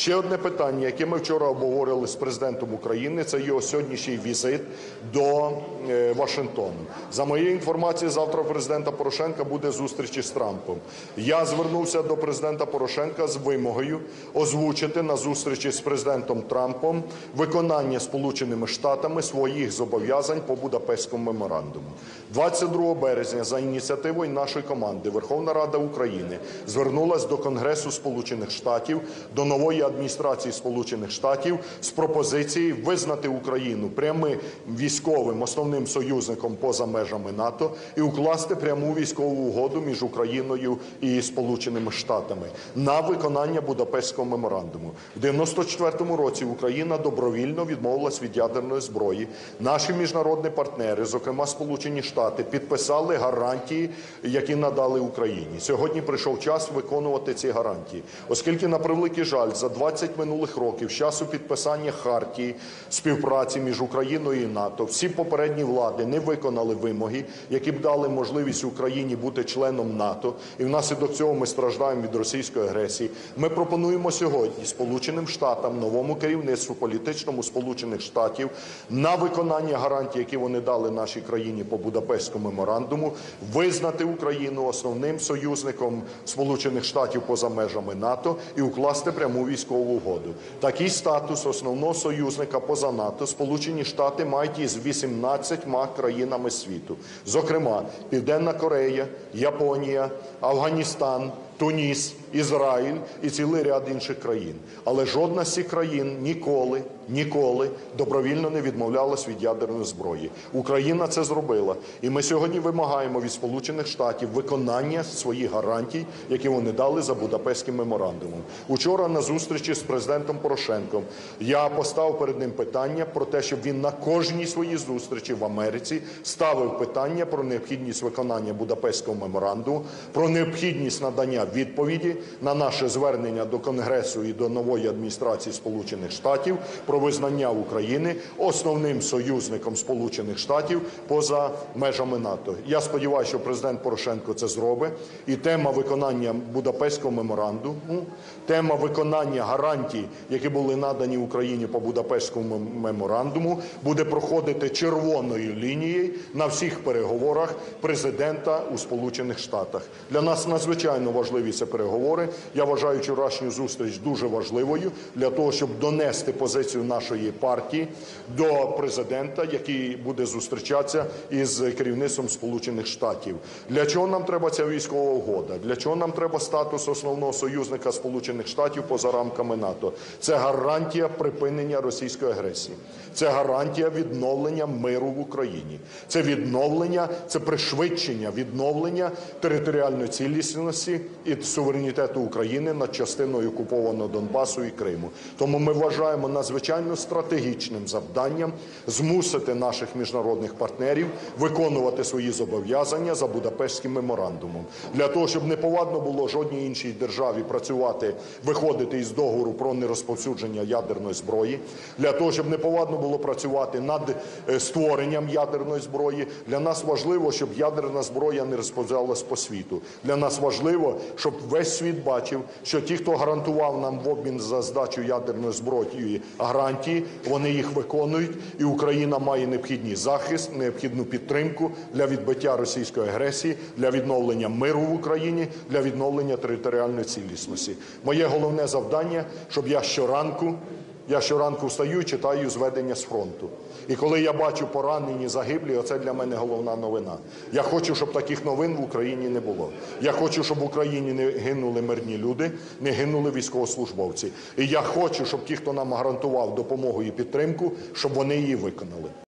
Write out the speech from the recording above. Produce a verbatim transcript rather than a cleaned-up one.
Ще одне питання, яке ми вчора обговорили з Президентом України, це його сьогоднішній візит до е, Вашингтону. За моєю інформацією, завтра у Президента Порошенка буде зустріч із Трампом. Я звернувся до Президента Порошенка з вимогою озвучити на зустрічі з Президентом Трампом виконання Сполученими Штатами своїх зобов'язань по Будапештському меморандуму. двадцять другого березня за ініціативою нашої команди Верховна Рада України звернулась до Конгресу Сполучених Штатів, до нової адміністрації Сполучених Штатів з пропозицією визнати Україну прямим військовим основним союзником поза межами НАТО і укласти пряму військову угоду між Україною і Сполученими Штатами на виконання Будапештського меморандуму. В дев'яносто четвертому році Україна добровільно відмовилась від ядерної зброї. Наші міжнародні партнери, зокрема Сполучені Штати, підписали гарантії, які надали Україні. Сьогодні прийшов час виконувати ці гарантії. Оскільки, на превеликий жаль, за двадцять минулих років, з часу підписання хартії співпраці між Україною і НАТО, всі попередні влади не виконали вимоги, які б дали можливість Україні бути членом НАТО, і внаслідок цього ми страждаємо від російської агресії. Ми пропонуємо сьогодні Сполученим Штатам, новому керівництву політичному Сполучених Штатів на виконання гарантій, які вони дали нашій країні по Будапештському меморандуму, визнати Україну основним союзником Сполучених Штатів поза межами НАТО і укласти пряму військову угоду. Такий статус основного союзника поза НАТО Сполучені Штати мають із вісімнадцятьма країнами світу. Зокрема, Південна Корея, Японія, Афганістан, Туніс, Ізраїль і цілий ряд інших країн. Але жодна з цих країн ніколи, ніколи добровільно не відмовлялась від ядерної зброї. Україна це зробила. І ми сьогодні вимагаємо від Сполучених Штатів виконання своїх гарантій, які вони дали за Будапештським меморандумом. Учора на зустрічі з Президентом Порошенком я поставив перед ним питання про те, щоб він на кожній своїй зустрічі в Америці ставив питання про необхідність виконання Будапештського меморандуму, про необхідність надання відповіді на наше звернення до Конгресу і до нової адміністрації Сполучених Штатів про визнання України основним союзником Сполучених Штатів поза межами НАТО. Я сподіваюся, що Президент Порошенко це зробить. І тема виконання Будапештського меморандуму, тема виконання гарантій, які були надані Україні по Будапештському меморандуму, буде проходити червоною лінією на всіх переговорах Президента у Сполучених Штатах. Для нас надзвичайно важливі ці переговори. Я вважаю вчорашню зустріч дуже важливою для того, щоб донести позицію нашої партії до Президента, який буде зустрічатися із керівництвом Сполучених Штатів. Для чого нам треба ця військова угода? Для чого нам треба статус основного союзника Сполучених Штатів поза рамками НАТО? Це гарантія припинення російської агресії. Це гарантія відновлення миру в Україні. Це відновлення, це пришвидшення відновлення територіальної цілісності і суверенітету України над частиною окупованого Донбасу і Криму. Тому ми вважаємо надзвичайно стратегічним завданням змусити наших міжнародних партнерів виконувати свої зобов'язання за Будапештським меморандумом. Для того, щоб не повадно було жодній іншій державі працювати, виходити із договору про нерозповсюдження ядерної зброї, для того, щоб не повадно було працювати над створенням ядерної зброї, для нас важливо, щоб ядерна зброя не розповзалась по світу. Для нас важливо, щоб весь світ бачив, що ті, хто гарантував нам в обмін за здачу ядерної зброї гарантії, вони їх виконують, і Україна має необхідний захист, необхідну підтримку для відбиття російської агресії, для відновлення миру в Україні, для відновлення територіальної цілісності. Моє головне завдання, щоб я щоранку, я щоранку встаю і читаю зведення з фронту. І коли я бачу поранені, загиблі, оце для мене головна новина. Я хочу, щоб таких новин в Україні не було. Я хочу, щоб в Україні не гинули мирні люди, не гинули військовослужбовці. І я хочу, щоб ті, хто нам гарантував допомогу і підтримку, щоб вони її виконали.